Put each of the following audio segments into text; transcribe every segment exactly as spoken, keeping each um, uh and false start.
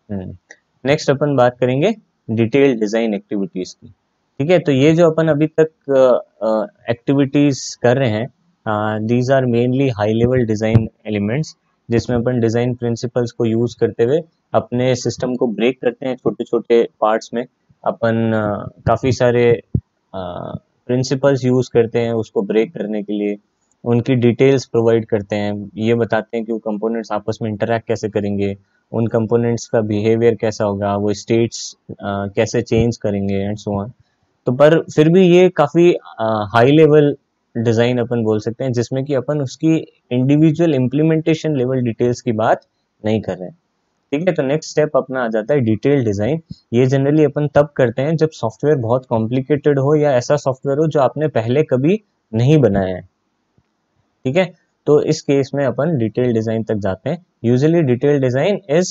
Next अपन बात करेंगे detail design activities की। ठीक है, तो ये जो अपन अभी तक एक्टिविटीज uh, कर रहे हैं, these are mainly high level design elements, जिसमें अपन डिजाइन प्रिंसिपल्स को यूज करते हुए अपने सिस्टम को ब्रेक करते हैं छोटे छोटे पार्ट्स में। अपन uh, काफी सारे प्रिंसिपल्स uh, यूज करते हैं उसको ब्रेक करने के लिए, उनकी डिटेल्स प्रोवाइड करते हैं, ये बताते हैं कि वो कंपोनेंट्स आपस में इंटरैक्ट कैसे करेंगे, उन कंपोनेंट्स का बिहेवियर कैसा होगा, वो स्टेट्स कैसे चेंज करेंगे एंड सो ऑन। तो पर फिर भी ये काफ़ी हाई लेवल डिज़ाइन अपन बोल सकते हैं, जिसमें कि अपन उसकी इंडिविजुअल इम्प्लीमेंटेशन लेवल डिटेल्स की बात नहीं कर रहे हैं। ठीक है, तो नेक्स्ट स्टेप अपना आ जाता है डिटेल डिज़ाइन। ये जनरली अपन तब करते हैं जब सॉफ्टवेयर बहुत कॉम्प्लिकेटेड हो या ऐसा सॉफ्टवेयर हो जो आपने पहले कभी नहीं बनाया है। ठीक है, तो इस केस में अपन डिटेल डिज़ाइन तक जाते हैं। Usually detail design is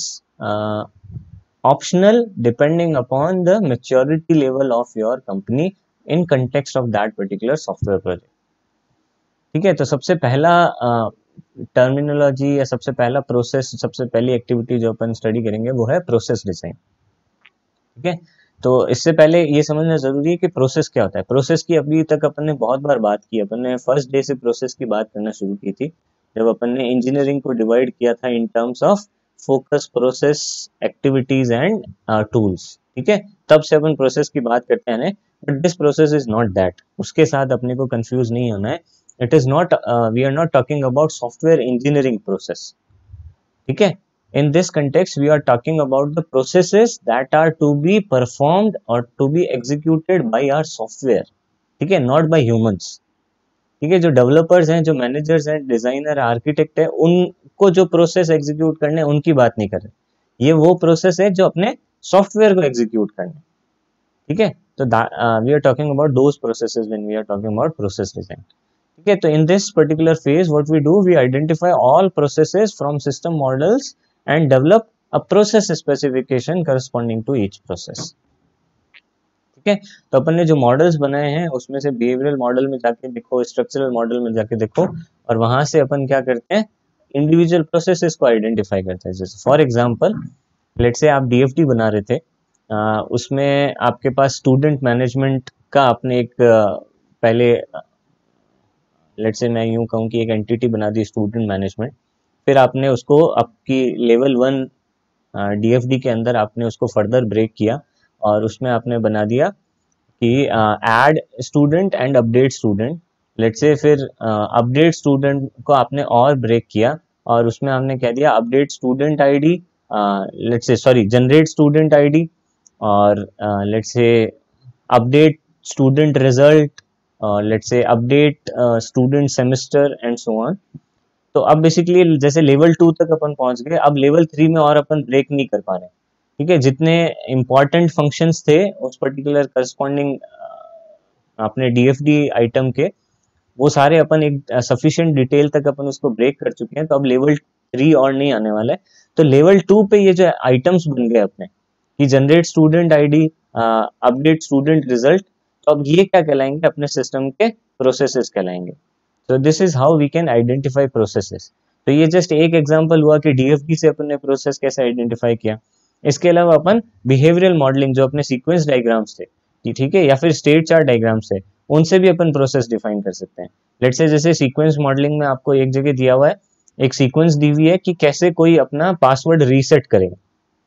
optional depending upon the maturity level of your company in context of that particular software project। ठीक है, तो सबसे पहला टर्मिनोलॉजी uh, या सबसे पहला प्रोसेस, सबसे पहली एक्टिविटी जो अपन स्टडी करेंगे वो है प्रोसेस डिजाइन। ठीक है, तो इससे पहले ये समझना जरूरी है कि प्रोसेस क्या होता है। प्रोसेस की अभी तक अपन ने बहुत बार बात की, अपन ने फर्स्ट डे से प्रोसेस की बात करना शुरू की थी जब अपन ने इंजीनियरिंग को डिवाइड किया था in terms of focus, process, activities and tools. ठीक है, तब से अपन प्रोसेस की बात करते हैं, but this process is not that. उसके साथ अपने को कंफ्यूज नहीं होना है। It is not, we are not talking about software engineering process. ठीक है, in this context we are talking about the processes that are to be performed or to be executed by our software। ठीक है, not by humans। ठीक है, जो developers हैं, जो managers हैं, डिजाइनर, आर्किटेक्ट है, उनको जो प्रोसेस एग्जीक्यूट करने हैं उनकी बात नहीं कर रहे। ये वो प्रोसेस है जो अपने सॉफ्टवेयर को एग्जीक्यूट करने। ठीक है, तो we are talking about those processes when we are talking about process design. ठीक है, तो in this particular phase what we do, we identify all processes from system models and develop a process specification corresponding to each process। ठीक है, तो अपन ने जो models बनाए हैं उसमें से बिहेवियरल मॉडल में जाके देखो, स्ट्रक्चरल मॉडल में जाके देखो, और वहां से अपन क्या करते हैं, इंडिविजुअल प्रोसेसेस को आइडेंटिफाई करते हैं। जैसे फॉर एग्जांपल लेट्स से आप डीएफडी बना रहे थे, आ, उसमें आपके पास स्टूडेंट मैनेजमेंट का आपने एक आ, पहले लेट्स से मैं यूं कहूँ कि एक एंटिटी बना दी स्टूडेंट मैनेजमेंट, फिर आपने उसको आपकी लेवल वन डीएफडी के अंदर आपने उसको फर्दर ब्रेक किया और उसमें आपने बना दिया कि add student and update student. Let's say फिर अपडेट स्टूडेंट को आपने और ब्रेक किया और उसमें आपने कह दिया update student ID, let's say sorry generate student ID, और let's say update student result, let's say update student semester and so on. तो अब बेसिकली जैसे लेवल टू तक अपन पहुंच गए, अब लेवल थ्री में और अपन ब्रेक नहीं कर पा रहे। ठीक है, जितने इंपॉर्टेंट फंक्शंस थे उस पर्टिकुलर करस्पॉन्डिंग अपने डीएफडी आइटम के, वो सारे अपन एक सफिशिएंट डिटेल तक अपन उसको ब्रेक कर चुके हैं। तो अब लेवल थ्री और नहीं आने वाला है। तो लेवल टू पे ये जो आइटम्स बन गए अपने कि generate student ID, update student result, तो अब ये क्या कहलाएंगे, अपने सिस्टम के प्रोसेसेस कहलाएंगे। So this is how we can identify processes। तो ये जस्ट एक एग्जांपल हुआ कि डीएफडी से अपन ने प्रोसेस कैसे आइडेंटिफाई किया। इसके अलावा अपन बिहेवियरल मॉडलिंग, जो अपने सीक्वेंस डायग्राम्स थे, ठीक है, या फिर स्टेट चार्ट डायग्राम्स थे, उनसे भी अपन प्रोसेस डिफाइन कर सकते हैं। लेट्स से जैसे सीक्वेंस मॉडलिंग में आपको एक जगह दिया हुआ है, एक सीक्वेंस दी हुई है कि कैसे कोई अपना पासवर्ड रीसेट करेगा।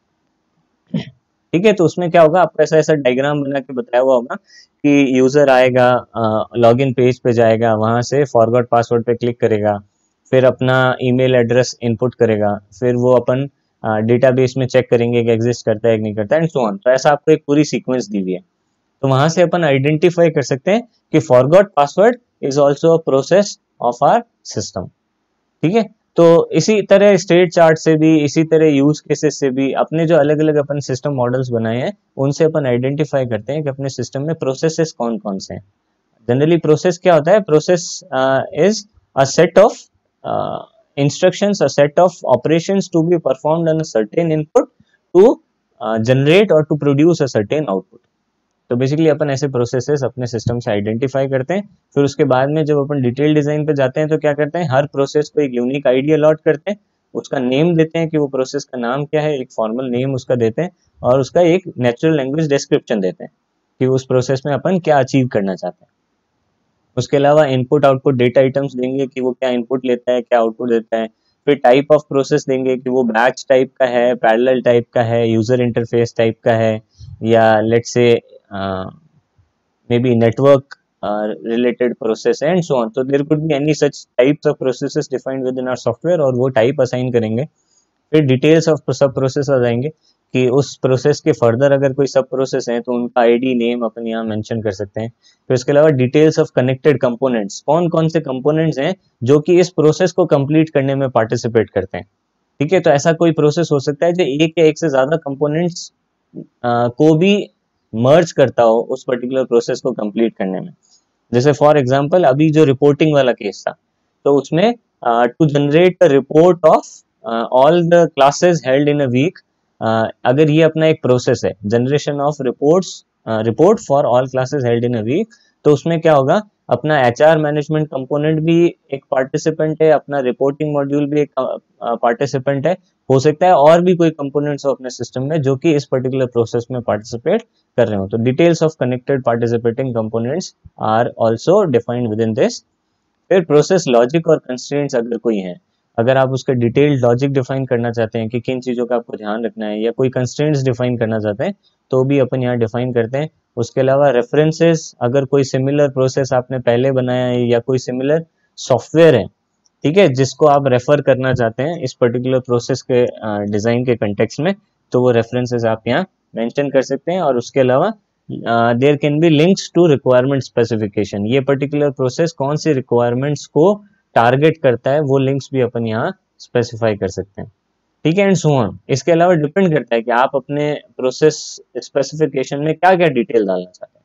ठीक है, तो उसमें क्या होगा, आपको ऐसा ऐसा डायग्राम बना के बताया हुआ होगा कि यूजर आएगा, लॉगिन पेज पे जाएगा, वहां से फॉरगॉट पासवर्ड पे क्लिक करेगा, फिर अपना ईमेल एड्रेस इनपुट करेगा, फिर वो अपन डेटाबेस में चेक करेंगे कि एग्जिस्ट करता है कि नहीं करता है एंड सो ऑन। तो ऐसा आपको एक पूरी सीक्वेंस दी हुई है। तो वहां से अपन आइडेंटिफाई कर सकते हैं कि forgot password is also a process of our system. ठीक है, तो इसी तरह स्टेट चार्ट से भी, इसी तरह यूज केसेस से भी, अपने जो अलग अलग अपन सिस्टम मॉडल्स बनाए हैं उनसे अपन आइडेंटिफाई करते हैं कि अपने सिस्टम में प्रोसेसेस कौन कौन से हैं। जनरली प्रोसेस क्या होता है, process is a set of instructions, a set of operations to be performed on a certain input to generate और to produce a certain output. तो बेसिकली अपन ऐसे प्रोसेसेस अपने सिस्टम से आइडेंटिफाई करते हैं। फिर उसके बाद में जब अपन डिटेल डिजाइन पे जाते हैं तो क्या करते हैं, हर प्रोसेस को एक यूनिक आईडी अलॉट करते हैं, उसका नेम देते हैं कि वो प्रोसेस का नाम क्या है, एक फॉर्मल नेम उसका देते हैं, और उसका एक नेचुरल लैंग्वेज डिस्क्रिप्शन देते हैं कि उस प्रोसेस में अपन क्या अचीव करना चाहते हैं। उसके अलावा इनपुट आउटपुट डेटा आइटम्स देंगे कि वो क्या इनपुट लेता है, क्या आउटपुट देता है। फिर टाइप ऑफ प्रोसेस देंगे कि वो बैच टाइप का है, पैरेलल टाइप का है, यूजर इंटरफेस टाइप का है, या let's say maybe network related process and so on. So there could be any such types of processes defined within our software और वो type assign करेंगे। फिर डिटेल्स ऑफ सब प्रोसेस आ जाएंगे कि उस प्रोसेस के फर्दर अगर कोई सब प्रोसेस है तो उनका आईडी नेम अपन यहाँ मेंशन कर सकते हैं। फिर उसके अलावा डिटेल्स ऑफ कनेक्टेड कंपोनेंट्स, कौन कौन से कंपोनेंट्स हैं जो कि इस प्रोसेस को कंप्लीट करने में पार्टिसिपेट करते हैं। ठीक है, तो ऐसा कोई प्रोसेस हो सकता है जो एक या एक से ज्यादा कंपोनेंट्स को भी मर्ज करता हो उस पर्टिकुलर प्रोसेस को कंप्लीट करने में। जैसे फॉर एग्जांपल अभी जो रिपोर्टिंग वाला केस था, तो उसमें to generate a report of all the classes held in a week, अगर ये अपना एक प्रोसेस है generation of reports report for all classes held in a week, तो उसमें क्या होगा, अपना एचआर मैनेजमेंट कंपोनेंट भी एक पार्टिसिपेंट है, अपना रिपोर्टिंग मॉड्यूल भी एक पार्टिसिपेंट है, हो सकता है और भी कोई कंपोनेंट्स हो अपने सिस्टम में जो कि इस पर्टिकुलर प्रोसेस में पार्टिसिपेट कर रहे हो। तो details of connected participating components are also defined within this. फिर प्रोसेस लॉजिक और कंस्ट्रेंट्स अगर कोई है, अगर आप उसका डिटेल्ड लॉजिक डिफाइन करना चाहते हैं कि किन चीज़ों का आपको ध्यान रखना है, या कोई कंस्ट्रेंट्स डिफाइन करना चाहते हैं, तो भी अपन यहाँ डिफाइन करते हैं। उसके अलावा रेफरेंसेस, अगर कोई सिमिलर प्रोसेस आपने पहले बनाया है या कोई सिमिलर सॉफ्टवेयर है, ठीक है, जिसको आप रेफर करना चाहते हैं इस पर्टिकुलर प्रोसेस के डिज़ाइन के कंटेक्स्ट में, तो वो रेफरेंसेस आप यहाँ मेंशन कर सकते हैं। और उसके अलावा there can be links to requirement specification, ये पर्टिकुलर प्रोसेस कौन सी रिक्वायरमेंट्स को टारगेट करता है वो लिंक्स भी अपन यहाँ स्पेसिफाई कर सकते हैं। ठीक है, एंड सो ऑन। इसके अलावा डिपेंड करता है कि आप अपने प्रोसेस स्पेसिफिकेशन में क्या क्या डिटेल डालना चाहते हैं।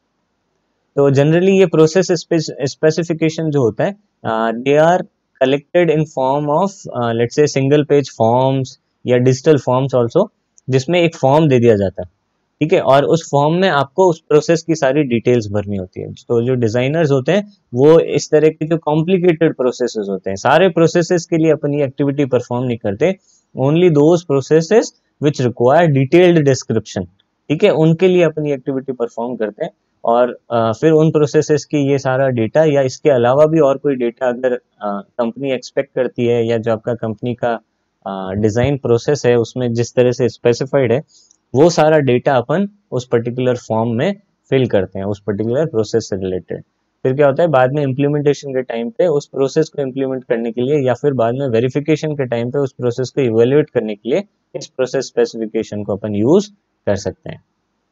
तो जनरली ये प्रोसेस स्पेसिफिकेशन जो होता है, they are collected in form of let's say single page forms या डिजिटल फॉर्म्स ऑल्सो, जिसमें एक फॉर्म दे दिया जाता है। ठीक है, और उस फॉर्म में आपको उस प्रोसेस की सारी डिटेल्स भरनी होती है। तो जो डिजाइनर्स होते हैं वो इस तरह के जो कॉम्प्लिकेटेड प्रोसेसेस होते हैं, सारे प्रोसेसेस के लिए अपन ये एक्टिविटी परफॉर्म नहीं करते, only those processes which require detailed description, ठीक है, उनके लिए अपन ये एक्टिविटी परफॉर्म करते हैं। और आ, फिर उन प्रोसेसेस की ये सारा डेटा या इसके अलावा भी और कोई डेटा अगर कंपनी एक्सपेक्ट करती है, या जो आपका कंपनी का डिजाइन प्रोसेस है उसमें जिस तरह से स्पेसिफाइड है, वो सारा डेटा अपन उस पर्टिकुलर फॉर्म में फिल करते हैं उस पर्टिकुलर प्रोसेस से रिलेटेड। फिर क्या होता है, बाद में इम्प्लीमेंटेशन के टाइम पे उस प्रोसेस को इम्प्लीमेंट करने के लिए, या फिर बाद में वेरिफिकेशन के टाइम पे उस प्रोसेस को इवेल्युएट करने के लिए इस प्रोसेस स्पेसिफिकेशन को अपन यूज कर सकते हैं।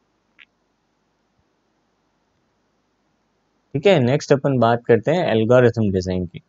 ठीक है, नेक्स्ट अपन बात करते हैं एल्गोरिथम डिजाइन की।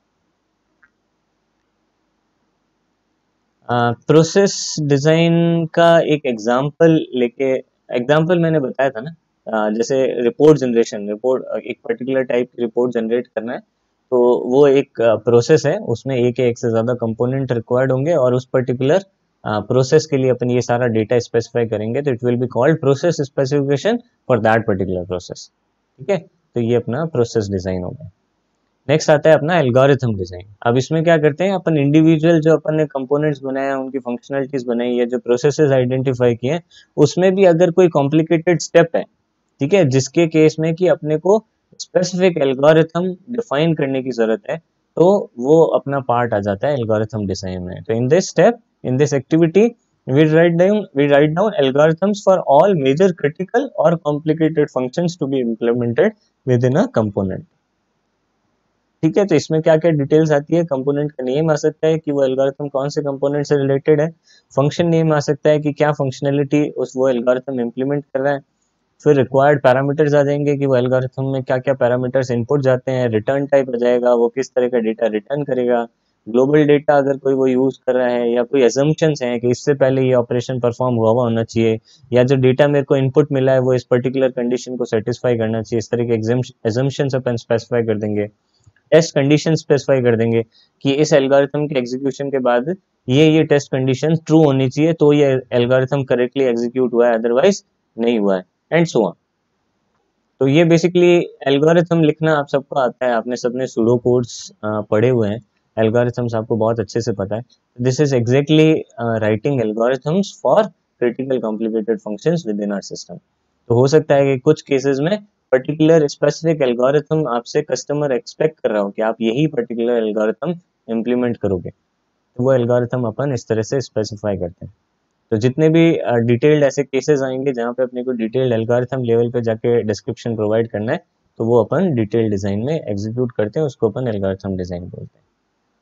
प्रोसेस uh, डिजाइन का एक एग्जांपल लेके, एग्जांपल मैंने बताया था ना, uh, जैसे रिपोर्ट जनरेशन, रिपोर्ट एक पर्टिकुलर टाइप की रिपोर्ट जनरेट करना है, तो वो एक प्रोसेस uh, है, उसमें एक या एक से ज्यादा कंपोनेंट रिक्वायर्ड होंगे, और उस पर्टिकुलर प्रोसेस uh, के लिए अपन ये सारा डेटा स्पेसिफाई करेंगे, तो it will be called process specification for that particular process. ठीक है, तो ये अपना प्रोसेस डिजाइन हो गया। नेक्स्ट आता है अपना एल्गोरिथम डिजाइन। अब इसमें क्या करते हैं अपन, इंडिविजुअल जो अपन ने कंपोनेंट्स बनाए हैं, उनकी फंक्शनलिटीज बनाई है, जो प्रोसेसेस आइडेंटिफाई किए हैं, उसमें भी अगर कोई कॉम्प्लिकेटेड स्टेप है, ठीक है, जिसके केस में कि अपने को स्पेसिफिक एल्गोरिथम डिफाइन करने की जरूरत है, तो वो अपना पार्ट आ जाता है एल्गोरिथम डिजाइन में। तो in this step, in this activity, we write down we write down algorithms for all major critical or complicated functions to be implemented within a component। ठीक है, तो इसमें क्या क्या डिटेल्स आती है, कंपोनेंट का नेम आ सकता है कि वो एल्गोरिथम कौन से कंपोनेंट से रिलेटेड है, फंक्शन नेम आ सकता है कि क्या फंक्शनलिटी उस वो एल्गोरिथम इंप्लीमेंट कर रहा है, फिर रिक्वायर्ड पैरामीटर्स आ जाएंगे कि वो एल्गोरिथम में क्या क्या पैरामीटर्स इनपुट जाते हैं, रिटर्न टाइप आ जाएगा, वो किस तरह का डेटा रिटर्न करेगा, ग्लोबल डेटा अगर कोई वो यूज कर रहा है, या कोई एजम्पशंस हैं कि इससे पहले ये ऑपरेशन परफॉर्म हुआ हुआ होना चाहिए, या जो डेटा मेरे को इनपुट मिला है वो इस पर्टिकुलर कंडीशन को सेटिस्फाई करना चाहिए, इस तरह के एजम्पशंस अपन स्पेसिफाई कर देंगे। टेस्ट कंडीशन स्पेसिफाई कर देंगे कि इस एल्गोरिथम के एग्जीक्यूशन के बाद ये ये टेस्ट कंडीशन ट्रू होनी चाहिए, तो ये एल्गोरिथम करेक्टली एग्जीक्यूट हुआ है, अदरवाइज नहीं हुआ है, एंड सो ऑन। तो ये बेसिकली एल्गोरिथम लिखना आप सबको आता है, आपने सबने सूडो कोड्स पढ़े हुए हैं, एल्गोरिथम्स आपको बहुत अच्छे से पता है. This is exactly writing algorithms for critical complicated functions within our system. तो हो सकता है कि कुछ केसेस में पर्टिकुलर स्पेसिफिक एल्गोरिथम आपसे कस्टमर एक्सपेक्ट कर रहा हो कि आप यही पर्टिकुलर एल्गोरिथम इम्प्लीमेंट करोगे, तो वो एल्गोरिथम अपन इस तरह से स्पेसिफाई करते हैं. तो जितने भी डिटेल्ड ऐसे केसेस आएंगे जहाँ पे अपने को डिटेल्ड एल्गोरिथम लेवल पे जाके डिस्क्रिप्शन प्रोवाइड करना है, तो वो अपन डिटेल डिजाइन में एग्जीक्यूट करते हैं, उसको अपन एल्गोरिथम डिजाइन बोलते हैं.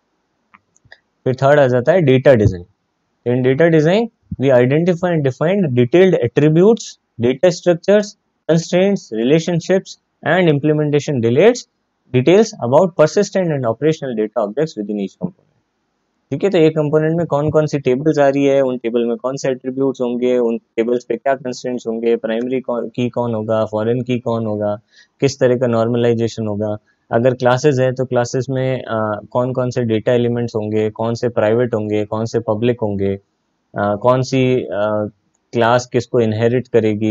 फिर थर्ड आ जाता है data design. In data design we identify and define detailed attributes, data structures, constraints, relationships and implementation details details about persistent and operational data objects within each component. ठीक है, तो एक कंपोनेंट में कौन कौन सी टेबल्स आ रही है, उन टेबल में कौन से एट्रीब्यूट्स होंगे, उन टेबल्स पे क्या कंस्ट्रेंट्स होंगे, प्राइमरी की कौन होगा, फॉरेन की कौन होगा, किस तरह का नॉर्मलाइजेशन होगा. अगर क्लासेस है तो क्लासेस में आ, कौन कौन से डेटा एलिमेंट्स होंगे, कौन से प्राइवेट होंगे, कौन से पब्लिक होंगे, आ, कौन सी क्लास किसको इनहेरिट करेगी,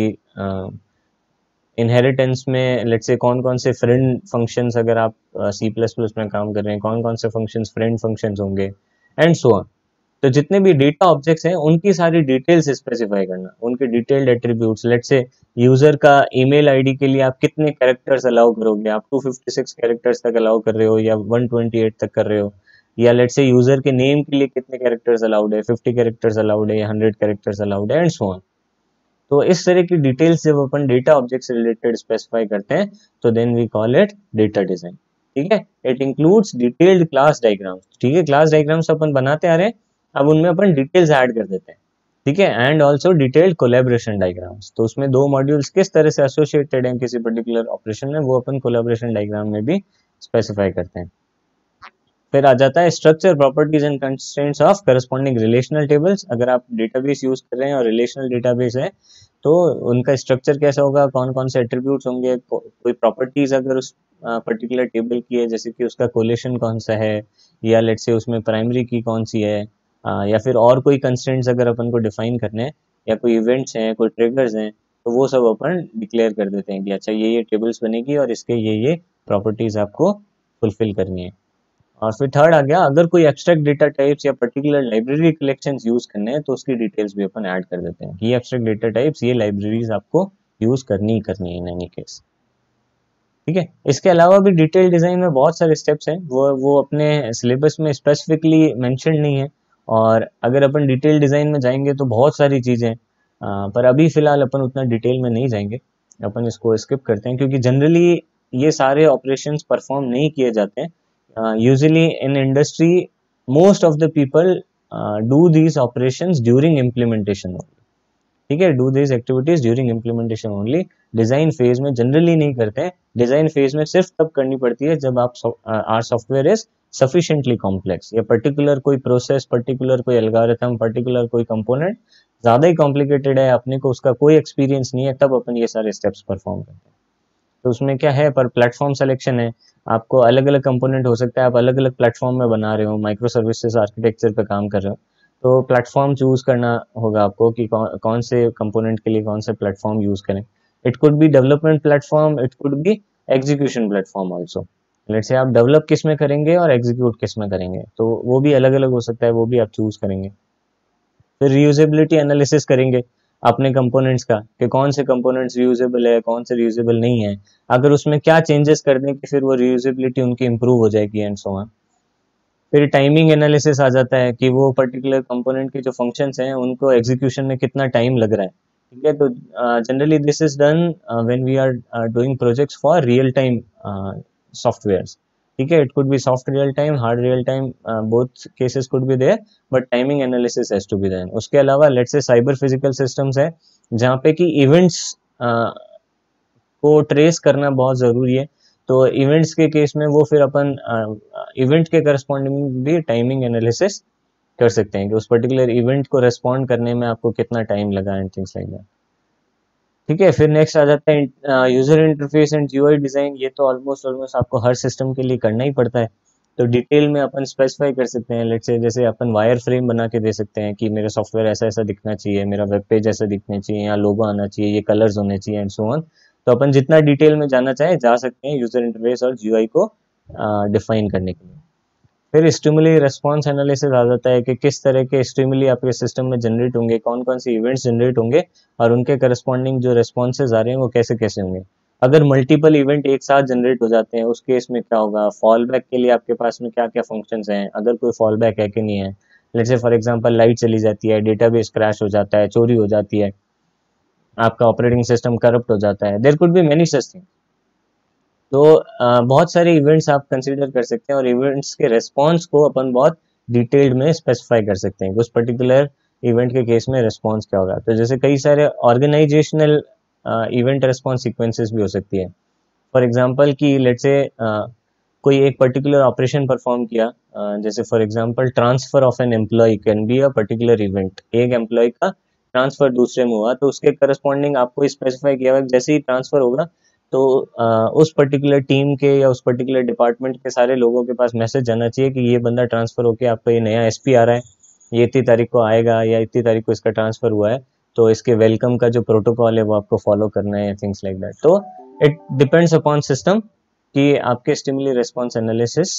इनहेरिटेंस में लेट्स से कौन कौन से फ्रेंड फंक्शंस, अगर आप सी प्लस प्लस में काम कर रहे हैं, कौन कौन से फंक्शंस फ्रेंड फंक्शंस होंगे, एंड सो ऑन. तो जितने भी डेटा ऑब्जेक्ट्स हैं उनकी सारी डिटेल्स स्पेसिफाई करना, उनके detailed attributes. Let's say user का ईमेल आईडी के लिए आप कितने कैरेक्टर्स अलाउ करोगे, आप टू फिफ्टी सिक्स कैरेक्टर्स तक अलाउ कर रहे हो या वन ट्वेंटी एट तक कर रहे हो, या लेट्स से यूजर के नेम के लिए कितने कैरेक्टर्स अलाउड है, फिफ्टी कैरेक्टर्स अलाउड है या हंड्रेड कैरेक्टर्स अलाउड है, एंड सो ऑन. तो इस तरह की डिटेल्स जब अपन डेटा ऑब्जेक्ट से रिलेटेड स्पेसिफाई करते हैं तो then we call it data design. ठीक है, it includes detailed class diagrams. ठीक है, क्लास डायग्राम्स अपन बनाते आ रहे हैं, अब उनमें अपन डिटेल्स ऐड कर देते हैं. ठीक है, and also detailed collaboration diagrams. तो उसमें दो मॉड्यूल्स किस तरह से एसोसिएटेड हैं किसी पर्टिकुलर ऑपरेशन में, वो अपन कोलैबोरेशन डायग्राम में भी स्पेसिफाई करते हैं. फिर आ जाता है structure, properties and constraints of corresponding relational tables. अगर आप डेटाबेस यूज कर रहे हैं और रिलेशनल डेटाबेस है तो उनका स्ट्रक्चर कैसा होगा, कौन कौन से एट्रीब्यूट्स होंगे, को, कोई प्रॉपर्टीज अगर उस पर्टिकुलर टेबल की है, जैसे कि उसका कोलेशन कौन सा है, या लेट्स से उसमें प्राइमरी की कौन सी है, आ, या फिर और कोई कंस्ट्रेंट्स अगर अपन को डिफाइन करने हैं, या कोई इवेंट्स हैं, कोई ट्रिगर्स हैं, तो वो सब अपन डिक्लेयर कर देते हैं कि अच्छा ये ये टेबल्स बनेगी और इसके ये ये प्रॉपर्टीज आपको फुलफिल करनी है. और फिर थर्ड आ गया, अगर कोई एब्स्ट्रैक्ट डेटा टाइप्स या पर्टिकुलर लाइब्रेरी कलेक्शंस यूज करने हैं तो उसकी डिटेल्स भी अपन ऐड कर देते हैं कि ये एब्स्ट्रैक्ट डेटा टाइप्स, ये लाइब्रेरीज आपको यूज करनी ही करनी है इन एनी केस. ठीक है, इसके अलावा भी डिटेल डिजाइन में बहुत सारे स्टेप्स हैं, वो वो अपने सिलेबस में स्पेसिफिकली मेंशन नहीं है, और अगर अपन डिटेल डिजाइन में जाएंगे तो बहुत सारी चीजें, पर अभी फिलहाल अपन उतना डिटेल में नहीं जाएंगे, अपन इसको स्किप करते हैं क्योंकि जनरली ये सारे ऑपरेशंस परफॉर्म नहीं किए जाते हैं. Uh, usually in industry most of the people uh, do these operations during implementation only. ठीक है, do these activities during implementation only. Design phase में जनरली नहीं करते हैं. डिजाइन फेज में सिर्फ तब करनी पड़ती है जब आप are software is sufficiently complex, या पर्टिकुलर कोई प्रोसेस, पर्टिकुलर कोई एल्गोरिथम, पर्टिकुलर कोई कंपोनेंट ज्यादा ही कॉम्प्लिकेटेड है, अपने को उसका कोई एक्सपीरियंस नहीं है, तब अपन ये सारे स्टेप्स परफॉर्म करते हैं. तो उसमें क्या है, पर प्लेटफॉर्म सिलेक्शन है, आपको अलग अलग कंपोनेंट हो सकता है, आप अलग अलग प्लेटफॉर्म में बना रहे हो, माइक्रो सर्विसेज आर्किटेक्चर पे काम कर रहे हो, तो प्लेटफॉर्म चूज करना होगा आपको कि कौन कौन से कंपोनेंट के लिए कौन से प्लेटफॉर्म यूज करें. It could be development platform, it could be execution platform also. Let's say आप डेवलप किस में करेंगे और एग्जीक्यूट किस में करेंगे, तो वो भी अलग अलग हो सकता है, वो भी आप चूज करेंगे. फिर रीयूजेबिलिटी एनालिसिस करेंगे अपने कंपोनेंट्स का कि कौन से कंपोनेंट्स रीयूजेबल है, कौन से रीयूजेबल नहीं है, अगर उसमें क्या चेंजेस कर दें कि फिर वो रीयूजेबिलिटी उनकी इंप्रूव हो जाएगी, एंड सो ऑन. फिर टाइमिंग एनालिसिस आ जाता है कि वो पर्टिकुलर कंपोनेंट के जो फंक्शंस हैं उनको एग्जीक्यूशन में कितना टाइम लग रहा है. ठीक है, तो generally this is done when we are doing projects for real time softwares. ठीक है, it could be soft real time, hard real time, both cases could be there, but timing analysis has to be done. उसके अलावा let's say cyber physical systems है जहाँ पे कि events uh, को trace करना बहुत जरूरी है, तो इवेंट्स के केस में वो फिर अपन इवेंट के करस्पॉन्डिंग भी टाइमिंग एनालिसिस कर सकते हैं कि उस पर्टिकुलर इवेंट को रेस्पॉन्ड करने में आपको कितना टाइम लगा, एंड थिंग्स लाइक दैट. ठीक है, फिर नेक्स्ट आ जाता है user interface and UI design. ये तो ऑलमोस्ट ऑलमोस्ट आपको हर सिस्टम के लिए करना ही पड़ता है, तो डिटेल में अपन स्पेसिफाई कर सकते हैं. लेट्स से जैसे अपन वायर फ्रेम बना के दे सकते हैं कि मेरा सॉफ्टवेयर ऐसा ऐसा दिखना चाहिए, मेरा वेब पेज ऐसा दिखना चाहिए, यहाँ लोगो आना चाहिए, ये कलर्स होने चाहिए, एंड सो ऑन. तो अपन जितना डिटेल में जाना चाहे जा सकते हैं यूजर इंटरफेस और यूआई को डिफाइन करने के लिए. फिर स्टिमुली रिस्पॉन्स एनालिसिस आ जाता है कि किस तरह के स्टिमुली आपके सिस्टम में जनरेट होंगे, कौन कौन से इवेंट्स जनरेट होंगे और उनके करस्पॉन्डिंग जो रिस्पॉन्सेज आ रहे हैं वो कैसे कैसे होंगे। अगर मल्टीपल इवेंट एक साथ जनरेट हो जाते हैं उस केस में क्या होगा, फॉल बैक के लिए आपके पास में क्या क्या फंक्शंस हैं, अगर कोई फॉल बैक है कि नहीं है। Let's say for example light चली जाती है, डेटाबेस क्रैश हो जाता है, चोरी हो जाती है, आपका ऑपरेटिंग सिस्टम करप्ट हो जाता है, there could be many such thing. तो अ, बहुत सारे इवेंट्स आप कंसीडर कर सकते हैं और इवेंट्स के रेस्पॉन्स को अपन बहुत डिटेल्ड में स्पेसिफाई कर सकते हैं उस पर्टिकुलर इवेंट के केस में रेस्पॉन्स क्या होगा। तो जैसे कई सारे ऑर्गेनाइजेशनल इवेंट रेस्पॉन्स सीक्वेंसेस भी हो सकती है। फॉर एग्जांपल कि लेट्स से कोई एक पर्टिकुलर ऑपरेशन परफॉर्म किया, अ, जैसे for example transfer of an employee can be a particular event. एक एम्प्लॉय का ट्रांसफर दूसरे में हुआ तो उसके करस्पॉन्डिंग आपको स्पेसिफाई किया हुआ जैसे ही ट्रांसफर होगा तो आ, उस पर्टिकुलर टीम के या उस पर्टिकुलर डिपार्टमेंट के सारे लोगों के पास मैसेज जाना चाहिए कि ये बंदा ट्रांसफर होके आपका ये नया एसपी आ रहा है, ये इतनी तारीख को आएगा या इतनी तारीख को इसका ट्रांसफर हुआ है, तो इसके वेलकम का जो प्रोटोकॉल है वो आपको फॉलो करना है, थिंग्स लाइक दैट। तो इट डिपेंड्स अपॉन सिस्टम कि आपके स्टिमुली रिस्पॉन्स एनालिसिस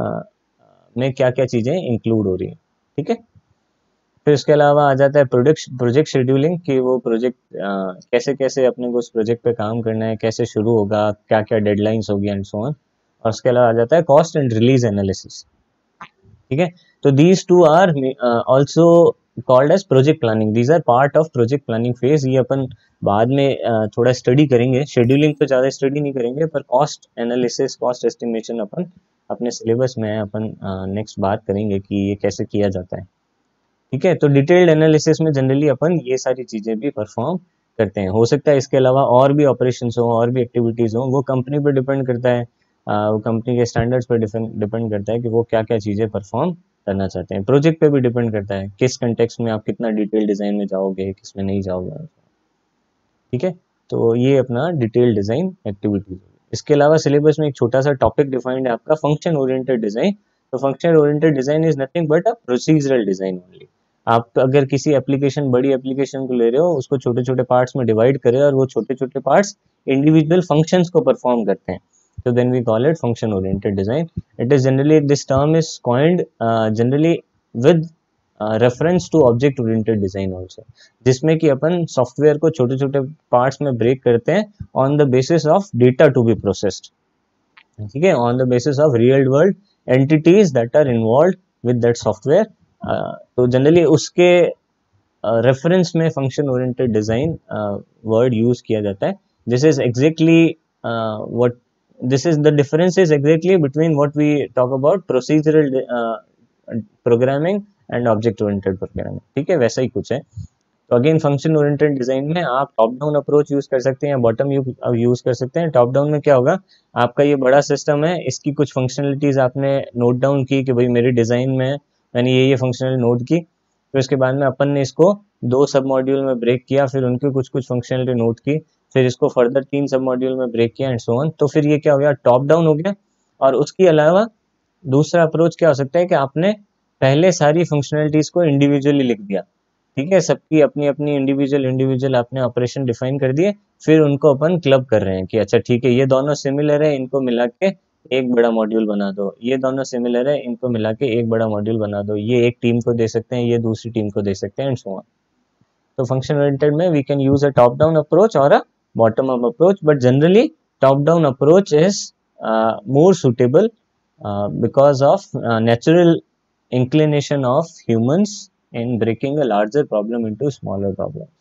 में क्या क्या चीजें इंक्लूड हो रही है। ठीक है, फिर उसके अलावा आ जाता है प्रोजेक्ट प्रोजेक्ट शेड्यूलिंग कि वो प्रोजेक्ट कैसे कैसे अपने को उस प्रोजेक्ट पे काम करना है, कैसे शुरू होगा, क्या क्या डेडलाइंस होगी एंड सो ऑन। और उसके अलावा आ जाता है कॉस्ट एंड रिलीज एनालिसिस। ठीक है, तो these two are also called as project planning, these are part of project planning phase. ये अपन बाद में uh, थोड़ा स्टडी करेंगे, शेड्यूलिंग तो ज़्यादा स्टडी नहीं करेंगे पर कॉस्ट एनालिसिस कॉस्ट एस्टिमेशन अपन अपने सिलेबस में अपन नेक्स्ट uh, बात करेंगे कि ये कैसे किया जाता है। ठीक है, तो डिटेल्ड एनालिसिस में जनरली अपन ये सारी चीजें भी परफॉर्म करते हैं। हो सकता है इसके अलावा और भी ऑपरेशंस हो और भी एक्टिविटीज हो, वो कंपनी पर डिपेंड करता है, आ, वो कंपनी के स्टैंडर्ड्स पर डिपेंड करता है कि वो क्या क्या चीजें परफॉर्म करना चाहते हैं। प्रोजेक्ट पे भी डिपेंड करता है किस कंटेक्स्ट में आप कितना डिटेल डिजाइन में जाओगे, किस में नहीं जाओगे। ठीक है, तो ये अपना डिटेल डिजाइन एक्टिविटीज। इसके अलावा सिलेबस में एक छोटा सा टॉपिक डिफाइंड है आपका फंक्शन ओरिएंटेड डिजाइन। तो function oriented design is nothing but a procedural design only. आप अगर किसी एप्लीकेशन बड़ी एप्लीकेशन को ले रहे हो, उसको छोटे छोटे पार्ट्स में डिवाइड करें और वो छोटे छोटे पार्ट्स इंडिविजुअल फंक्शंस को परफॉर्म करते हैं, तो then we call it function oriented design. It is generally this term is coined generally with reference to object oriented design also, जिसमें कि अपन सॉफ्टवेयर को छोटे छोटे पार्ट्स में ब्रेक करते हैं on the basis of data to be processed. ठीक है, on the basis of real world entities that are involve with that software. तो जनरली उसके रेफरेंस uh, में function oriented design word use किया जाता है। This is exactly what this is the difference is exactly between what we talk about procedural programming and object oriented programming. ठीक है, वैसा ही कुछ है। तो अगेन फंक्शन ओरिएंटेड डिजाइन में आप टॉप डाउन अप्रोच यूज कर सकते हैं या बॉटम यूज कर सकते हैं। टॉप डाउन में क्या होगा, आपका ये बड़ा सिस्टम है, इसकी कुछ फंक्शनलिटीज आपने नोट डाउन की कि भाई मेरे डिजाइन में मैंने ये ये फंक्शनल नोट की, फिर उसके बाद में अपन ने इसको दो सब मॉड्यूल में ब्रेक किया, फिर उनकी कुछ कुछ फंक्शनलिटी नोट की, फिर इसको फर्दर तीन सब मॉड्यूल में ब्रेक किया एंड सो ऑन। तो फिर ये क्या हो गया, टॉप डाउन हो गया। और उसके अलावा दूसरा अप्रोच क्या हो सकता है कि आपने पहले सारी फंक्शनलिटीज को इंडिविजुअली लिख दिया। ठीक है, सबकी अपनी अपनी इंडिविजुअल इंडिविजुअल आपने ऑपरेशन डिफाइन कर दिए, फिर उनको अपन क्लब कर रहे हैं कि अच्छा ठीक है ये दोनों सिमिलर है, इनको मिला के एक बड़ा मॉड्यूल बना दो, ये दोनों सिमिलर है, इनको मिला के एक बड़ा मॉड्यूल बना दो, ये एक टीम को दे सकते हैं, ये दूसरी टीम को दे सकते हैं एंड सो ऑन। तो फंक्शन ओरिएंटेड में we can use a top down approach और a bottom up approach, but generally top down approach is more suitable because of natural inclination of humans in breaking a larger problem into smaller problems.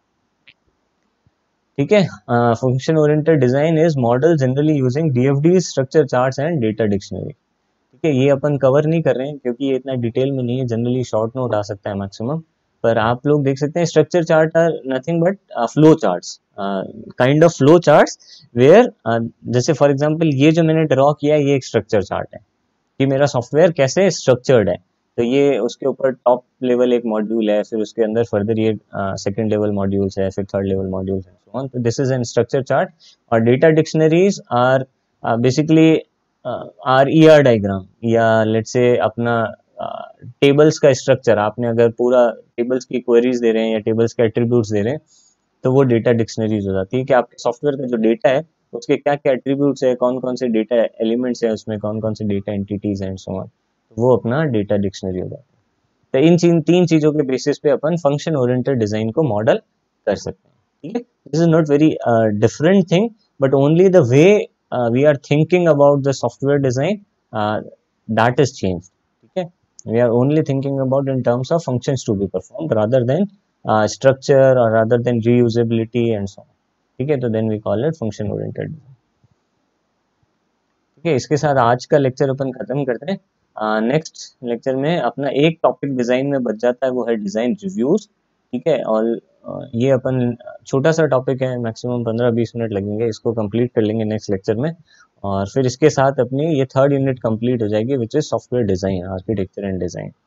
ठीक है, function oriented design is model generally using DFD, structure charts and data dictionary. ठीक है, ये अपन cover नहीं कर रहे हैं क्योंकि ये इतना डिटेल में नहीं है, जनरली शॉर्ट नोट आ सकता है मैक्सिमम। पर आप लोग देख सकते हैं structure chart are nothing but flow charts, kind of flow charts where, जैसे फॉर एग्जांपल ये जो मैंने ड्रॉ किया है ये एक स्ट्रक्चर चार्ट है कि मेरा सॉफ्टवेयर कैसे स्ट्रक्चर्ड है। तो ये उसके ऊपर टॉप लेवल एक मॉड्यूल है, फिर उसके अंदर फर्दर ये सेकंड लेवल मॉड्यूल्स है, फिर थर्ड लेवल मॉड्यूल्स है, सो ऑन। तो this is an structure chart. और data dictionaries are basically are E R diagram, या लेट्स से अपना टेबल्स uh, का स्ट्रक्चर। आपने अगर पूरा टेबल्स की क्वेरीज दे रहे हैं या टेबल्स के एट्रीब्यूट्स दे रहे हैं तो वो डेटा डिक्शनरीज हो जाती है कि आपके सॉफ्टवेयर का जो डेटा है उसके क्या क्या एट्रीब्यूट्स है, कौन कौन से डेटा एलिमेंट्स है उसमें, कौन कौन से डेटा एंटिटीज हैं एंड सो ऑन। तो वो अपना डेटा डिक्शनरी हो जाता है। तो इन चीन तीन चीजों के बेसिस पे अपन फंक्शन ओरिएंटेड डिजाइन को मॉडल कर सकते हैं। ठीक है, this is not very different thing, but only the way we are thinking about the software design that is change. ठीक है, we are only thinking about in terms of functions to be performed rather than structure और rather than reusability and so on. ठीक है, तो then we call it function oriented design. ठीक है, इसके साथ आज का लेक्चर अपन खत्म करते हैं। नेक्स्ट uh, लेक्चर में अपना एक टॉपिक डिज़ाइन में बच जाता है, वो है डिज़ाइन रिव्यूज़। ठीक है, और uh, ये अपन छोटा सा टॉपिक है, मैक्सिमम पंद्रह बीस मिनट लगेंगे, इसको कंप्लीट कर लेंगे नेक्स्ट लेक्चर में। और फिर इसके साथ अपनी ये थर्ड यूनिट कंप्लीट हो जाएगी, which is software design, architecture and design.